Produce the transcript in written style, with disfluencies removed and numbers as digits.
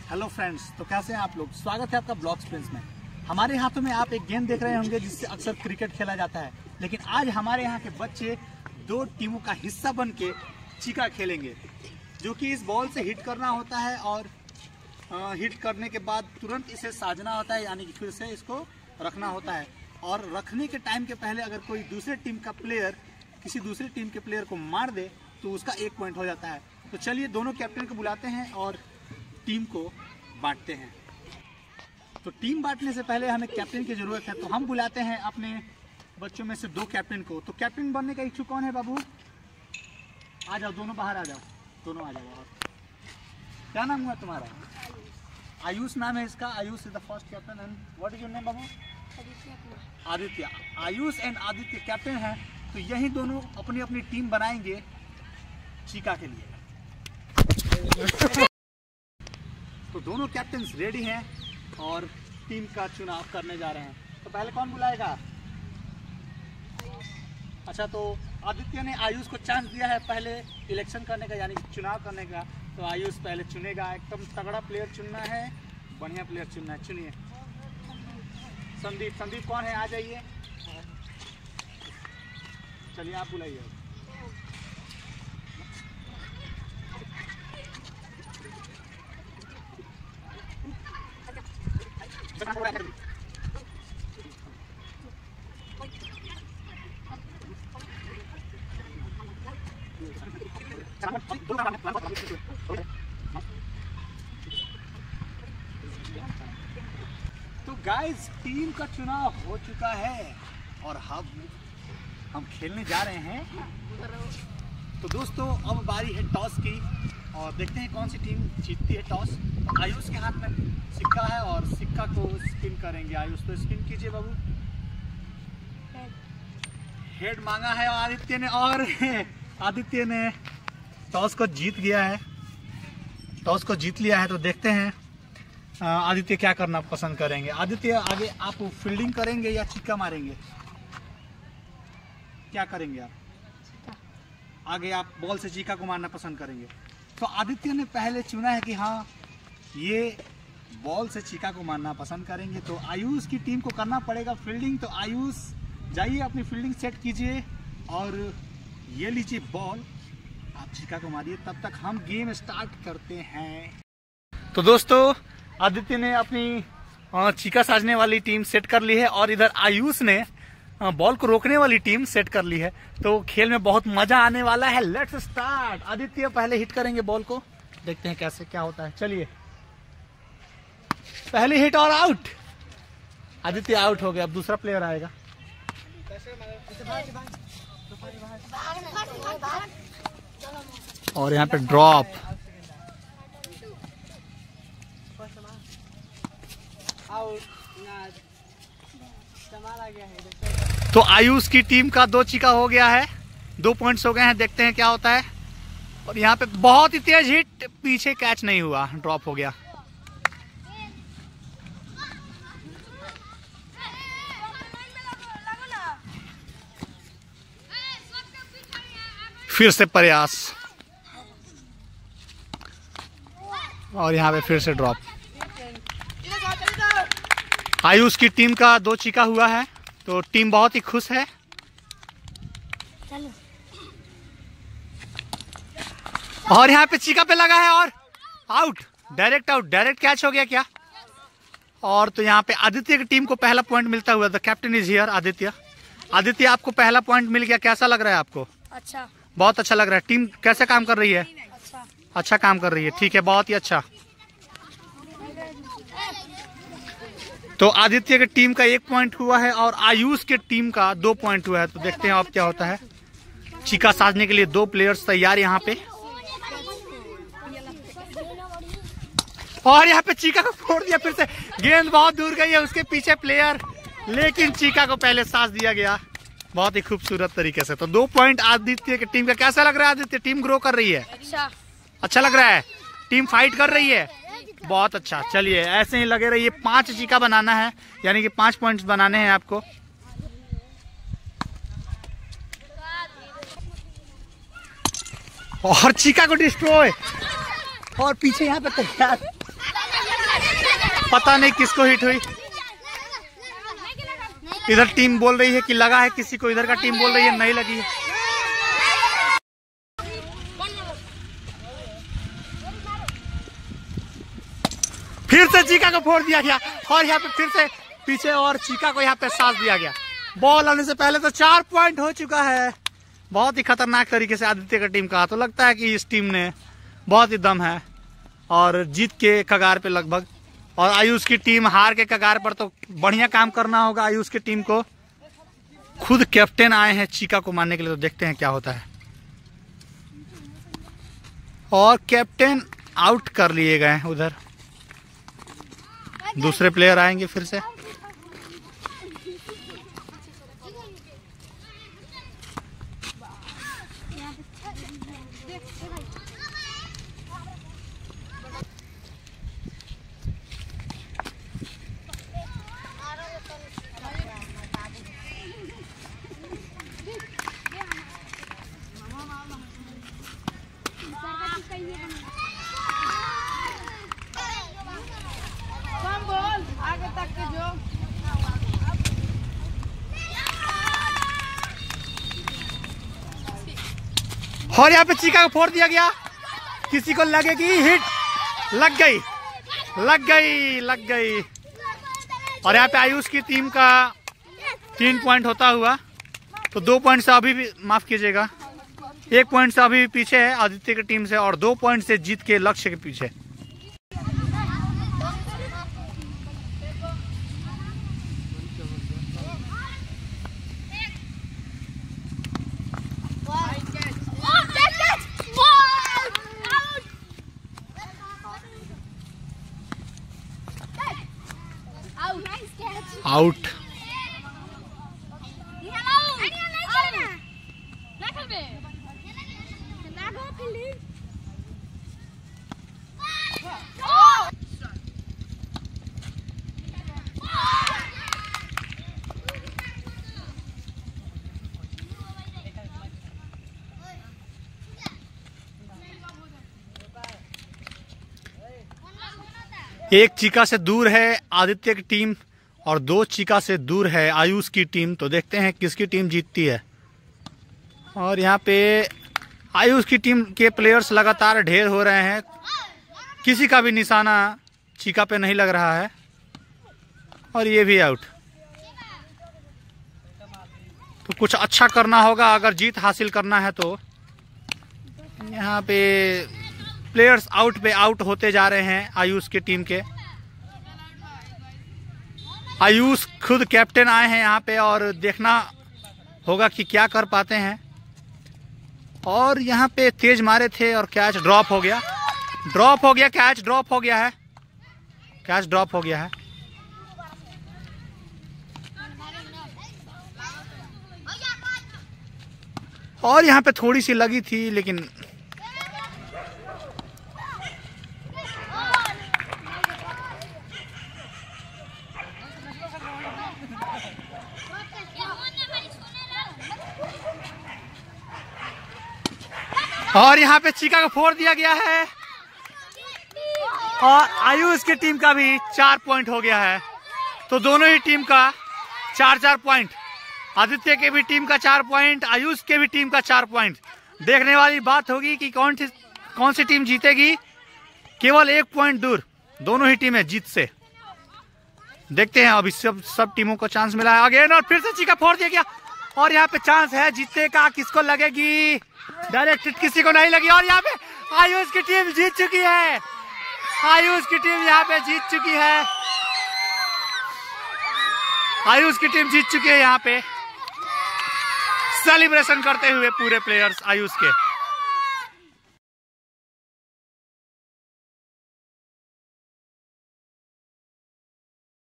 Hello friends, तो कैसे हैं आप लोग। स्वागत है आपका ब्लॉग स्प्रिंट्स में। हमारे हाथों में आप एक गेंद देख रहे होंगे जिससे अक्सर क्रिकेट खेला जाता है, लेकिन आज हमारे यहाँ के बच्चे दो टीमों का हिस्सा बन के चीका खेलेंगे, जो कि इस बॉल से हिट करना होता है और हिट करने के बाद तुरंत इसे साजना होता है, यानी कि फिर से इसको रखना होता है। और रखने के टाइम के पहले अगर कोई दूसरे टीम का प्लेयर किसी दूसरी टीम के प्लेयर को मार दे तो उसका 1 पॉइंट हो जाता है। तो चलिए दोनों कैप्टन को बुलाते हैं और टीम को बांटते हैं। तो टीम बांटने से पहले हमें कैप्टन की जरूरत है, तो हम बुलाते हैं अपने बच्चों में से 2 कैप्टन को। तो कैप्टन बनने का इच्छुक कौन है बाबू? आ जाओ, दोनों बाहर आ जाओ, दोनों आ जाओ। क्या नाम हुआ तुम्हारा? आयुष नाम है इसका। Ayush is the first captain. And what is your name बाबू? आदित्य। आयुष एंड आदित्य कैप्टन है। तो यही दोनों अपनी अपनी टीम बनाएंगे चीका के लिए। तो दोनों कैप्टन्स रेडी हैं और टीम का चुनाव करने जा रहे हैं। तो पहले कौन बुलाएगा? अच्छा, तो आदित्य ने आयुष को चांस दिया है पहले इलेक्शन करने का, यानी चुनाव करने का। तो आयुष पहले चुनेगा। एकदम तगड़ा प्लेयर चुनना है, बढ़िया प्लेयर चुनना है। चुनिए। संदीप। संदीप कौन है? आ जाइए। चलिए आप बुलाइए। तो गाइस, टीम का चुनाव हो चुका है और हम खेलने जा रहे हैं। तो दोस्तों, अब बारी है टॉस की और देखते हैं कौन सी टीम जीतती है टॉस। आयुष के हाथ में सिक्का है और सिक्का को स्पिन करेंगे आयुष। तो स्पिन कीजिए बाबू। हेड मांगा है आदित्य ने और आदित्य ने टॉस को जीत गया है। टॉस को जीत लिया है। तो देखते हैं आदित्य क्या करना पसंद करेंगे। आदित्य, आगे आप फील्डिंग करेंगे या चिक्का मारेंगे? क्या करेंगे आप? आगे आप बॉल से चीका को मारना पसंद करेंगे। तो आदित्य ने पहले चुना है कि हाँ, ये बॉल से चीका को मारना पसंद करेंगे। तो आयुष की टीम को करना पड़ेगा फील्डिंग। तो आयुष जाइए, अपनी फील्डिंग सेट कीजिए और ये लीजिए बॉल, आप चीका को मारिए। तब तक हम गेम स्टार्ट करते हैं। तो दोस्तों, आदित्य ने अपनी चीका साजने वाली टीम सेट कर ली है और इधर आयुष ने बॉल को रोकने वाली टीम सेट कर ली है। तो खेल में बहुत मजा आने वाला है। Let's start. आदित्य पहले हिट करेंगे बॉल को, देखते हैं कैसे क्या होता है। चलिए, पहले हिट और आउट। आदित्य आउट हो गया। अब दूसरा प्लेयर आएगा। और यहाँ पे ड्रॉप। तो आयुष की टीम का 2 चीका हो गया है, 2 पॉइंट्स हो गए हैं। देखते हैं क्या होता है। और यहाँ पे बहुत ही तेज हिट, पीछे कैच नहीं हुआ, ड्रॉप हो गया। फिर से प्रयास और यहाँ पे फिर से ड्रॉप। आयुष की टीम का 2 चीका हुआ है, तो टीम बहुत ही खुश है। और यहाँ पे चीका पे लगा है और out, direct out, direct catch हो गया क्या। और तो यहाँ पे आदित्य की टीम को पहला पॉइंट मिलता हुआ। The captain is here. Aditya, Aditya आपको पहला पॉइंट मिल गया। कैसा लग रहा है आपको? अच्छा, बहुत अच्छा लग रहा है। टीम कैसे काम कर रही है? अच्छा काम कर रही है। ठीक है, बहुत ही अच्छा। तो आदित्य की टीम का 1 पॉइंट हुआ है और आयुष के टीम का 2 पॉइंट हुआ है। तो देखते हैं अब क्या होता है। चीका साजने के लिए 2 प्लेयर्स तैयार यहाँ पे। और यहाँ पे चीका को फोड़ दिया फिर से। गेंद बहुत दूर गई है, उसके पीछे प्लेयर, लेकिन चीका को पहले साज दिया गया बहुत ही खूबसूरत तरीके से। तो 2 पॉइंट आदित्य की टीम का। कैसा लग रहा है आदित्य? टीम ग्रो कर रही है। अच्छा लग रहा है। टीम फाइट कर रही है। बहुत अच्छा। चलिए, ऐसे ही लगे रहिए। 5 चीका बनाना है, यानी कि 5 पॉइंट्स बनाने हैं आपको। और चीका को डिस्ट्रॉय, और पीछे यहाँ पे तैयार पता नहीं किसको हिट हुई। इधर टीम बोल रही है कि लगा है किसी को, इधर का टीम बोल रही है नहीं लगी है। फिर से चीका को फोड़ दिया गया और यहाँ पे फिर से पीछे और चीका को यहाँ पे साथ दिया गया। बॉल आने से पहले तो 4 पॉइंट हो चुका है। बहुत ही खतरनाक तरीके से आदित्य का टीम का, तो लगता है कि इस टीम ने बहुत ही दम है और जीत के कगार पे लगभग। और आयुष की टीम हार के कगार पर, तो बढ़िया काम करना होगा आयुष की टीम को। खुद कैप्टन आए हैं चीका को मारने के लिए, तो देखते हैं क्या होता है। और कैप्टन आउट कर लिए गए हैं। उधर दूसरे प्लेयर आएंगे फिर से। आगे तक के जो और यहाँ पे चीका को फोड़ दिया गया। किसी को लगेगी हिट, लग गई लग गई लग गई। और यहाँ पे आयुष की टीम का 3 पॉइंट होता हुआ, तो 2 पॉइंट से अभी भी, माफ कीजिएगा, 1 पॉइंट से अभी भी पीछे है आदित्य की टीम से और 2 पॉइंट से जीत के लक्ष्य के पीछे। आउट। एक चीका से दूर है आदित्य की टीम और 2 चीका से दूर है आयुष की टीम। तो देखते हैं किसकी टीम जीतती है। और यहाँ पे आयुष की टीम के प्लेयर्स लगातार ढेर हो रहे हैं, किसी का भी निशाना चीका पे नहीं लग रहा है। और ये भी आउट। तो कुछ अच्छा करना होगा अगर जीत हासिल करना है। तो यहाँ पे प्लेयर्स आउट पे आउट होते जा रहे हैं आयुष की टीम के। आयुष खुद कैप्टन आए हैं यहाँ पे और देखना होगा कि क्या कर पाते हैं। और यहाँ पे तेज मारे थे और कैच ड्रॉप हो गया, कैच ड्रॉप हो गया है। और यहाँ पे थोड़ी सी लगी थी लेकिन और यहाँ पे चीका को फोड़ दिया गया है। और आयुष की टीम का भी 4 पॉइंट हो गया है। तो दोनों ही टीम का 4-4 पॉइंट, आदित्य के भी टीम का 4 पॉइंट, आयुष के भी टीम का 4 पॉइंट। देखने वाली बात होगी कि कौन सी टीम जीतेगी। केवल 1 पॉइंट दूर दोनों ही टीमें जीत से। देखते हैं अभी सब टीमों को चांस मिला है अगेन। और फिर से चीका फोड़ दिया गया और यहाँ पे चांस है जीतने का। किसको लगेगी? डायरेक्ट हिट किसी को नहीं लगी। और यहाँ पे आयुष की टीम जीत चुकी है। आयुष की टीम यहाँ पे जीत चुकी है। आयुष की टीम जीत चुकी है। यहाँ पे सेलिब्रेशन करते हुए पूरे प्लेयर्स आयुष के।